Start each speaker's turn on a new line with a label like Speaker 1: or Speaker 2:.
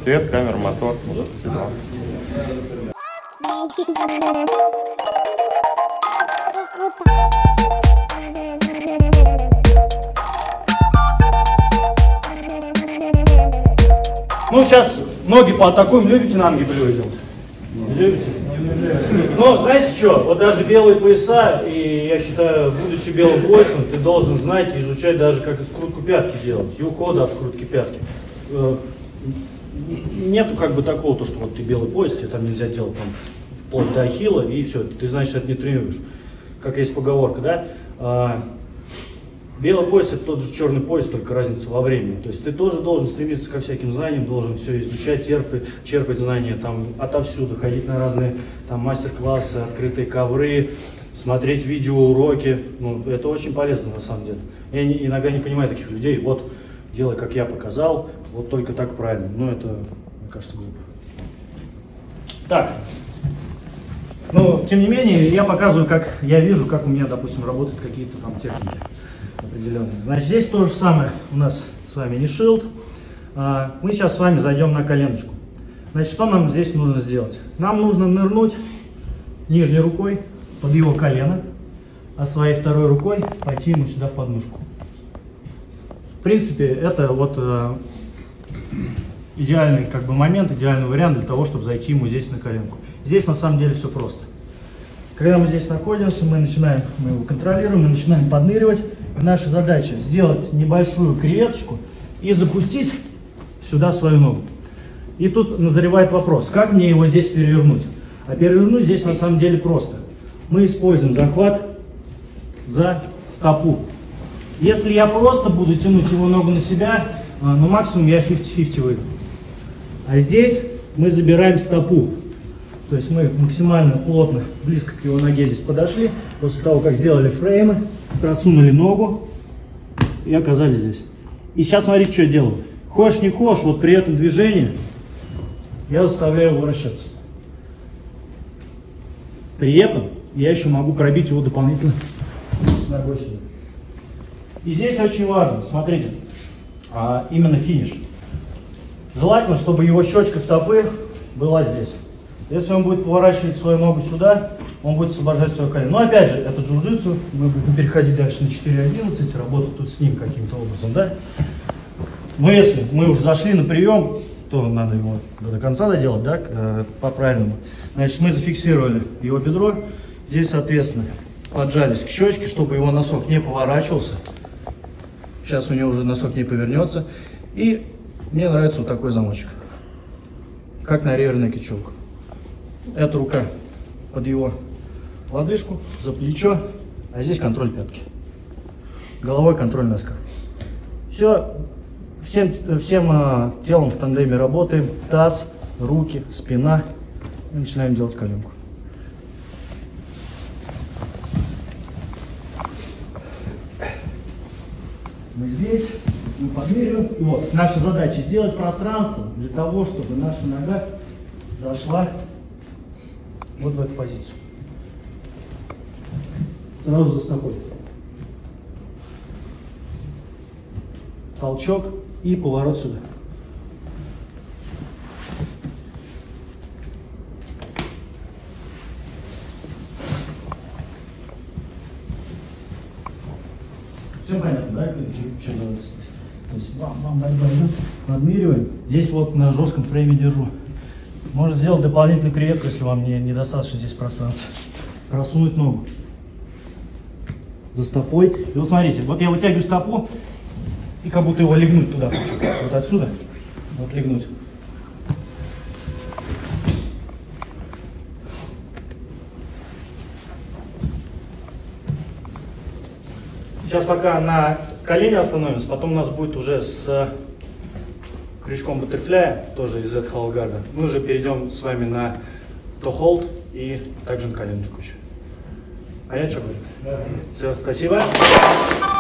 Speaker 1: Свет, камера, мотор, седло.
Speaker 2: Ну, сейчас ноги поатакуем. Любите на ноги блюдо делать? Любите? Ну, знаете что? Вот даже белые пояса, и я считаю, будучи белым поясом, ты должен знать и изучать даже, как скрутку пятки делать, и ухода от скрутки пятки. Нету как бы такого, то, что вот ты белый пояс, тебе там нельзя делать там вплоть до ахилла, и все, ты, значит, это не тренируешь. Как есть поговорка, да? Белый пояс — это тот же черный пояс, только разница во времени. То есть ты тоже должен стремиться ко всяким знаниям, должен все изучать, черпать знания там отовсюду, ходить на разные там мастер-классы, открытые ковры, смотреть видеоуроки. Ну, это очень полезно на самом деле. Я иногда не понимаю таких людей. Вот, делай, как я показал, вот только так правильно. Ну, это, мне кажется, глупо. Так. Ну, тем не менее, я показываю, как я вижу, как у меня, допустим, работают какие-то там техники определенные. Значит, здесь то же самое у нас с вами не шилд. Мы сейчас с вами зайдем на коленочку. Значит, что нам здесь нужно сделать? Нам нужно нырнуть нижней рукой под его колено, а своей второй рукой пойти ему сюда в подмышку. В принципе, это вот идеальный как бы момент, идеальный вариант для того, чтобы зайти ему здесь на коленку. Здесь на самом деле все просто. Когда мы здесь находимся, мы его контролируем, мы начинаем подныривать. Наша задача сделать небольшую креветочку и запустить сюда свою ногу. И тут назревает вопрос, как мне его здесь перевернуть? А перевернуть здесь на самом деле просто. Мы используем захват за стопу. Если я просто буду тянуть его ногу на себя, ну максимум я 50-50 выйду. А здесь мы забираем стопу. То есть мы максимально плотно, близко к его ноге здесь подошли. После того, как сделали фреймы, просунули ногу и оказались здесь. И сейчас смотрите, что я делаю. Хочешь не хочешь, вот при этом движении я заставляю его вращаться. При этом я еще могу пробить его дополнительно ногой сюда. И здесь очень важно, смотрите, именно финиш. Желательно, чтобы его щечка стопы была здесь. Если он будет поворачивать свою ногу сюда, он будет освобождать свое колено. Но опять же, это джиу-джитсу, мы будем переходить дальше на 4.11, работать тут с ним каким-то образом, да? Но если мы уже зашли на прием, то надо его до конца доделать, да, по-правильному. Значит, мы зафиксировали его бедро, здесь, соответственно, поджались к щечке, чтобы его носок не поворачивался. Сейчас у него уже носок не повернется. И мне нравится вот такой замочек, как на реверный кичок. Эта рука под его лодыжку, за плечо, а здесь контроль пятки. Головой контроль носка. Все, всем телом в тандеме работаем. Таз, руки, спина. И начинаем делать коленку. Мы здесь, мы подмеряем. Вот. Наша задача сделать пространство для того, чтобы наша нога зашла вот в эту позицию. Сразу за стопой. Толчок и поворот сюда. Все понятно, да? Что делается? То есть вам борьба идет, подмериваем. Здесь вот на жестком фрейме держу. Можно сделать дополнительную креветку, если вам недостаточно здесь пространства. Просунуть ногу за стопой. И вот смотрите, вот я вытягиваю стопу и как будто его легнуть туда хочу. Вот отсюда. Вот легнуть. Сейчас пока на колени остановимся, потом у нас будет уже с крючком баттерфляя, тоже из Z-Hollow Guard. Мы уже перейдем с вами на toe hold и также на коленочку еще. А я что говорю? Все, спасибо.